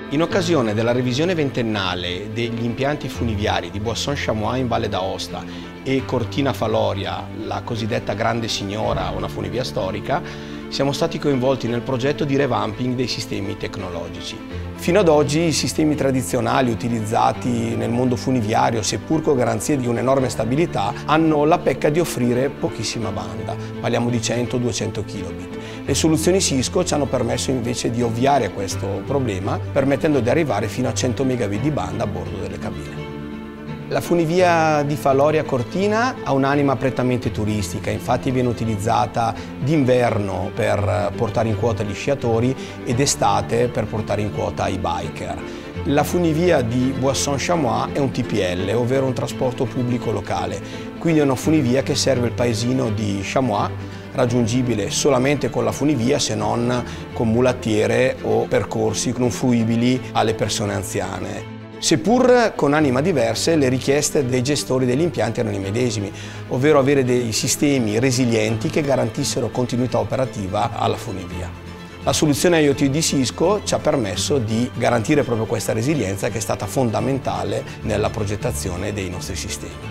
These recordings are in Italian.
In occasione della revisione ventennale degli impianti funiviari di Boisson-Chamois in Valle d'Aosta e Cortina Faloria, la cosiddetta Grande Signora, una funivia storica, siamo stati coinvolti nel progetto di revamping dei sistemi tecnologici. Fino ad oggi i sistemi tradizionali utilizzati nel mondo funiviario, seppur con garanzie di un'enorme stabilità, hanno la pecca di offrire pochissima banda, parliamo di 100-200 kb. Le soluzioni Cisco ci hanno permesso invece di ovviare a questo problema, permettendo di arrivare fino a 100 megabit di banda a bordo delle cabine. La funivia di Faloria Cortina ha un'anima prettamente turistica, infatti viene utilizzata d'inverno per portare in quota gli sciatori ed d'estate per portare in quota i biker. La funivia di Boisson-Chamois è un TPL, ovvero un trasporto pubblico locale, quindi è una funivia che serve il paesino di Chamois, raggiungibile solamente con la funivia se non con mulattiere o percorsi non fruibili alle persone anziane. Seppur con anima diverse, le richieste dei gestori degli impianti erano i medesimi, ovvero avere dei sistemi resilienti che garantissero continuità operativa alla funivia. La soluzione IoT di Cisco ci ha permesso di garantire proprio questa resilienza che è stata fondamentale nella progettazione dei nostri sistemi.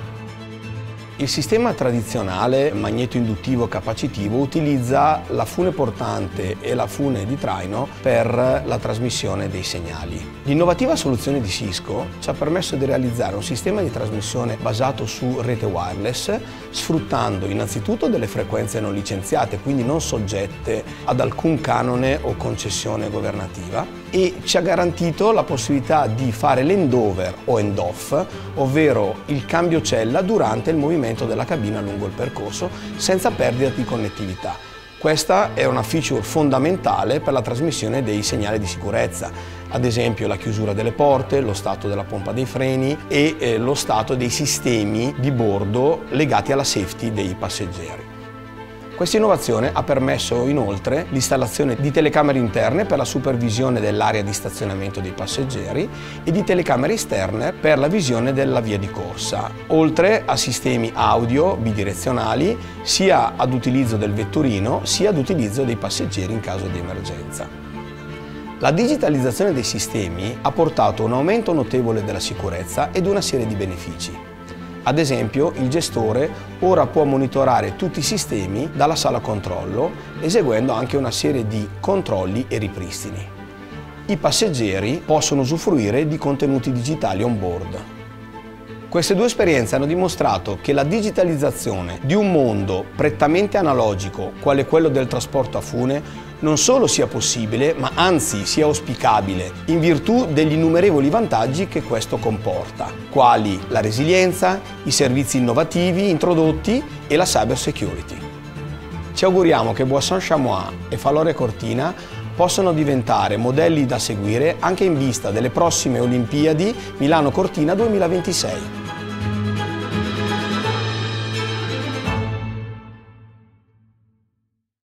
Il sistema tradizionale magneto-induttivo capacitivo utilizza la fune portante e la fune di traino per la trasmissione dei segnali. L'innovativa soluzione di Cisco ci ha permesso di realizzare un sistema di trasmissione basato su rete wireless, sfruttando innanzitutto delle frequenze non licenziate, quindi non soggette ad alcun canone o concessione governativa, e ci ha garantito la possibilità di fare l'end-over o end-off, ovvero il cambio cella durante il movimento della cabina lungo il percorso senza perdita di connettività. Questa è una feature fondamentale per la trasmissione dei segnali di sicurezza, ad esempio la chiusura delle porte, lo stato della pompa dei freni e lo stato dei sistemi di bordo legati alla safety dei passeggeri. Questa innovazione ha permesso inoltre l'installazione di telecamere interne per la supervisione dell'area di stazionamento dei passeggeri e di telecamere esterne per la visione della via di corsa, oltre a sistemi audio bidirezionali sia ad utilizzo del vetturino sia ad utilizzo dei passeggeri in caso di emergenza. La digitalizzazione dei sistemi ha portato un aumento notevole della sicurezza ed una serie di benefici. Ad esempio, il gestore ora può monitorare tutti i sistemi dalla sala controllo, eseguendo anche una serie di controlli e ripristini. I passeggeri possono usufruire di contenuti digitali on board. Queste due esperienze hanno dimostrato che la digitalizzazione di un mondo prettamente analogico, quale quello del trasporto a fune, non solo sia possibile, ma anzi sia auspicabile, in virtù degli innumerevoli vantaggi che questo comporta, quali la resilienza, i servizi innovativi introdotti e la cyber security. Ci auguriamo che Boisson-Chamois e Faloria Cortina possano diventare modelli da seguire anche in vista delle prossime Olimpiadi Milano Cortina 2026.